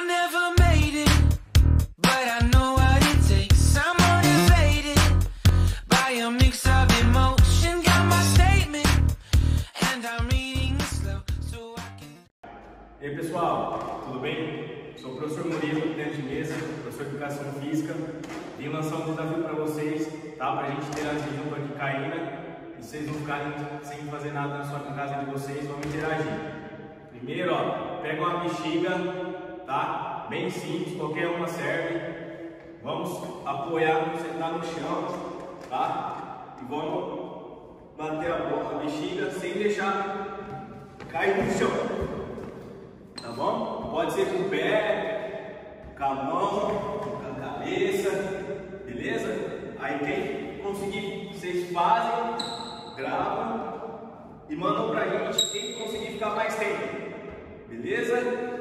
I never made it, but I know what it takes. I'm motivated by a mix of emotion. Got my statement, and I'm reading it slow so I can. E aí pessoal, tudo bem? Sou o professor Murilo, dentro de mesa, professor de Educação Física. Vim lançar um desafio para vocês, tá? Pra gente interagir junto aqui com a Ina. E vocês não ficarem sem fazer nada na sua casa de vocês, vamos interagir. Primeiro, ó, pega uma bexiga, tá? Bem simples, qualquer uma serve. Vamos apoiar, sentar no chão, tá? E vamos bater a bexiga sem deixar cair no chão, tá bom? Pode ser com o pé, com a mão, com a cabeça, beleza? Aí quem conseguir, vocês fazem, gravam e mandam pra gente quem conseguir ficar mais tempo, beleza?